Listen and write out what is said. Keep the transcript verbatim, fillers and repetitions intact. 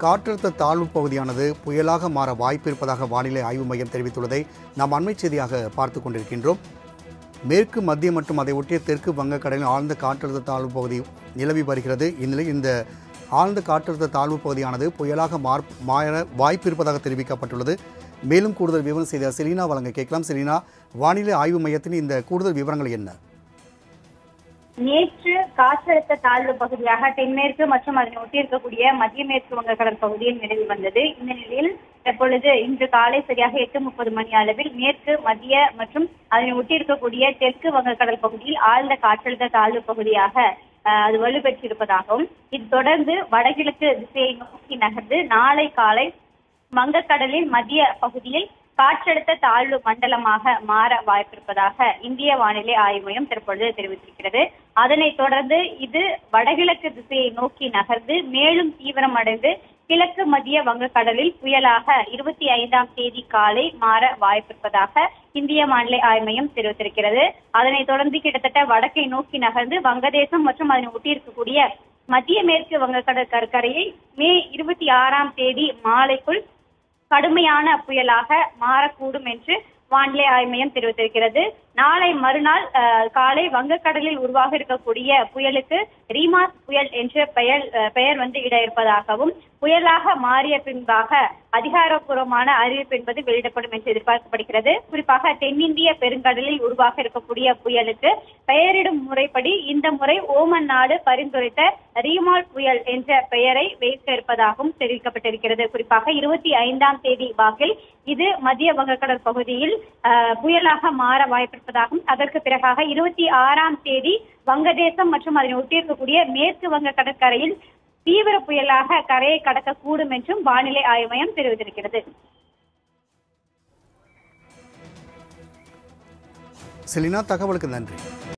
காற்றழுத்த தாழ்வு பகுதியானது புயலாக மாற வாய்ப்பு இருப்பதாக வானிலை ஆய்வு மையம் தெரிவித்துள்ளதை நாம் அண்மை செய்தியாக பார்த்து கொண்டிருக்கின்றோம். மேற்கு மத்திய மற்றும் அதை ஒட்டிய தெற்கு வங்கக்கடலில் ஆழ்ந்த காற்றழுத்த தாழ்வு பகுதி நிலவி வருகிறது. இந்நிலையில் இந்த ஆழ்ந்த காற்றழுத்த தாழ்வு பகுதியானது புயலாக மாற வாய்ப்பு இருப்பதாக தெரிவிக்கப்பட்டுள்ளது. மேலும் கூடுதல் விவரம் செய்த செலினா வழங்க கேட்கலாம். செலினா, வானிலை ஆய்வு மையத்தின் இந்த கூடுதல் விவரங்கள் என்ன? நேற்று காற்றழுத்த தாழ்வு பகுதியாக தென்மேற்கு மற்றும் அதனை ஒட்டி இருக்கக்கூடிய மத்திய மேற்கு வங்கக்கடல் பகுதியில் நிலவி வந்தது. இந்த நிலையில் தற்பொழுது இன்று காலை சரியாக எட்டு முப்பது மணி அளவில் மேற்கு மத்திய மற்றும் அதனை ஒட்டி இருக்கக்கூடிய தெற்கு வங்கக்கடல் பகுதியில் ஆழ்ந்த காற்றழுத்த தாழ்வு பகுதியாக அது வலுப்பெற்றிருப்பதாகவும், இது தொடர்ந்து வடகிழக்கு திசையை நோக்கி நகர்ந்து நாளை காலை வங்கக்கடலின் மத்திய பகுதியில் காற்றழுத்த தாழ்வு மண்டலமாக மாற வாய்ப்பிருப்பதாக இந்திய வானிலை ஆய்வு மையம் தற்பொழுது தெரிவித்திருக்கிறது. அதனைத் தொடர்ந்து இது வடகிழக்கு திசையை நோக்கி நகர்ந்து மேலும் தீவிரமடைந்து கிழக்கு மத்திய வங்கக்கடலில் புயலாக இருபத்தி ஐந்தாம் தேதி காலை மாற வாய்ப்பிருப்பதாக இந்திய வானிலை ஆய்வு மையம் தெரிவித்திருக்கிறது. அதனைத் தொடர்ந்து கிட்டத்தட்ட வடக்கை நோக்கி நகர்ந்து வங்கதேசம் மற்றும் அதனை ஒட்டியிருக்கக்கூடிய மத்திய மேற்கு வங்கக்கடல் கடற்கரையை மே இருபத்தி ஆறாம் தேதி மாலைக்குள் கடுமையான புயலாக மாறக்கூடும் என்று வானிலை ஆய்வு மையம் தெரிவித்திருக்கிறது. நாளை மறுநாள் காலை வங்கக்கடலில் உருவாக இருக்கக்கூடிய புயலுக்கு ரீமாஸ் புயல் என்ற பெயர் பெயர் வந்து இட இருப்பதாகவும், புயலாக மாறிய பின்பாக அதிகாரப்பூர்வமான அறிவிப்பு என்பது வெளியிடப்படும் என்று எதிர்பார்க்கப்படுகிறது. குறிப்பாக தென்னிந்திய பெருங்கடலில் உருவாக இருக்கக்கூடிய புயலுக்கு பெயரிடும் முறைப்படி இந்த முறை ஓமன் நாடு பரிந்துரைத்த ரீமால் புயல் என்ற பெயரை வைக்க இருப்பதாகவும் தெரிவிக்கப்பட்டிருக்கிறது. குறிப்பாக இருபத்தி ஐந்தாம் தேதி வாக்கில் இது மத்திய வங்கக்கடல் பகுதியில் புயலாக மாற வாய்ப்பிருப்பதாகவும், அதற்கு பிறகாக இருபத்தி ஆறாம் தேதி வங்கதேசம் மற்றும் அதனை ஒட்டியிருக்கக்கூடிய மேற்கு வங்க கடற்கரையில் தீவிர புயலாக கரையை கடக்கக்கூடும் என்றும் வானிலை ஆய்வு மையம் தெரிவித்திருக்கிறது. செலினா, தகவலுக்கு நன்றி.